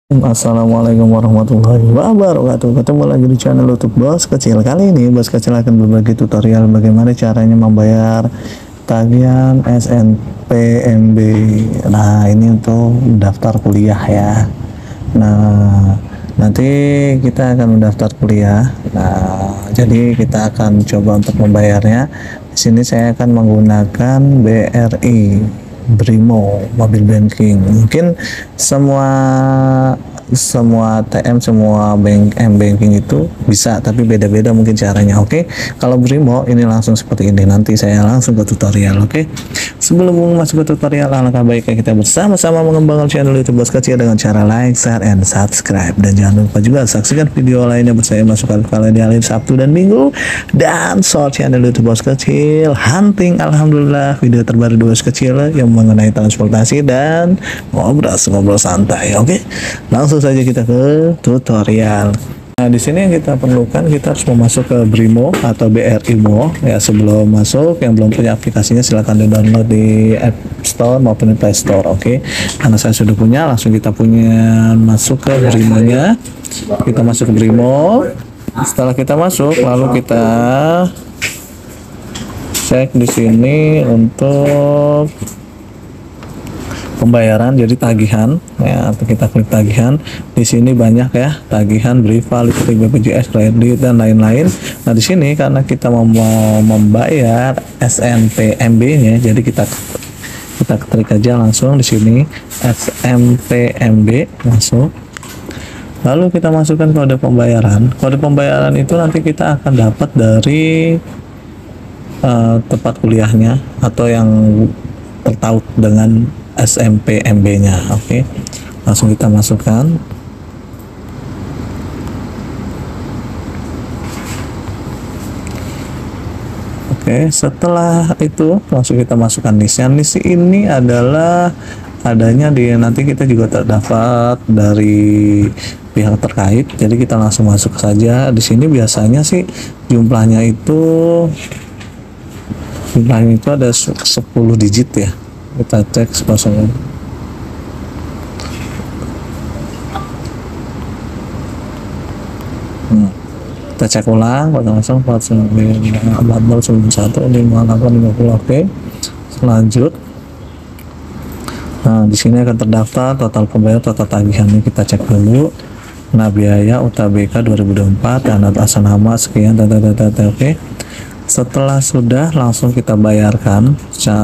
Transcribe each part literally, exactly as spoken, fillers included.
Assalamualaikum warahmatullahi wabarakatuh. Ketemu lagi di channel YouTube Bos Kecil. Kali ini Bos Kecil akan berbagi tutorial bagaimana caranya membayar tagihan S N P M B. Nah, ini untuk daftar kuliah ya. Nah, nanti kita akan mendaftar kuliah. Nah, jadi kita akan coba untuk membayarnya. Di sini saya akan menggunakan B R I Brimo mobile banking. Mungkin semua semua T M, semua bank M banking itu bisa, tapi beda-beda mungkin caranya. Oke, kalau Brimo ini langsung seperti ini. Nanti saya langsung ke tutorial. Oke, sebelum masuk ke tutorial, alangkah baiknya kita bersama-sama mengembangkan channel YouTube Bos Kecil dengan cara like, share, and subscribe. Dan jangan lupa juga saksikan video lainnya bersama masuk kalian di hari Sabtu dan Minggu, dan short channel YouTube Bos Kecil hunting. Alhamdulillah, video terbaru Bos Kecil yang mengenai transportasi dan ngobrol-ngobrol santai. Oke, langsung saja kita ke tutorial. Nah, di sini yang kita perlukan, kita harus masuk ke Brimo atau B R I Mo ya. Sebelum masuk, yang belum punya aplikasinya silahkan di download di App Store maupun di Play Store. Oke, karena saya sudah punya, langsung kita punya masuk ke Brimo-nya. Kita masuk ke Brimo. Setelah kita masuk, lalu kita cek di sini untuk pembayaran, jadi tagihan ya. Atau kita klik tagihan. Di sini banyak ya, tagihan, Briva, listrik, B P J S, kredit, dan lain-lain. Nah, di sini karena kita mau membayar S N P M B-nya, jadi kita kita klik aja langsung di sini S N P M B masuk. Lalu kita masukkan kode pembayaran. Kode pembayaran itu nanti kita akan dapat dari uh, tempat kuliahnya atau yang tertaut dengan S M P M B-nya. Oke, langsung kita masukkan. Oke, setelah itu langsung kita masukkan listnya. List ini adalah adanya di, nanti kita juga terdapat dari pihak terkait, jadi kita langsung masuk saja. Di sini biasanya sih jumlahnya itu jumlahnya itu ada sepuluh digit ya. Kita cek sepasang. Hmm. Kita cek ulang langsung empat sembilan satu lima delapan lima puluh. Oke, selanjut. Nah, di sini akan terdaftar total pembayaran, total tagihannya kita cek dulu. Nah, biaya U T B K dua ribu dua puluh empat, tanda asal nama sekian, tanda tanda. Oke, setelah sudah langsung kita bayarkan.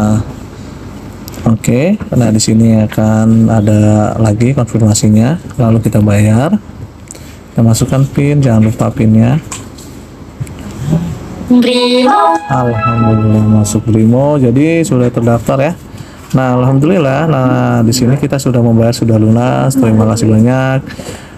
Oke, nah di sini akan ada lagi konfirmasinya, lalu kita bayar. Kita masukkan PIN, jangan lupa PIN-nya. Brimo. Alhamdulillah masuk Brimo, jadi sudah terdaftar ya. Nah, alhamdulillah. Nah, di sini kita sudah membayar, sudah lunas. Terima kasih banyak.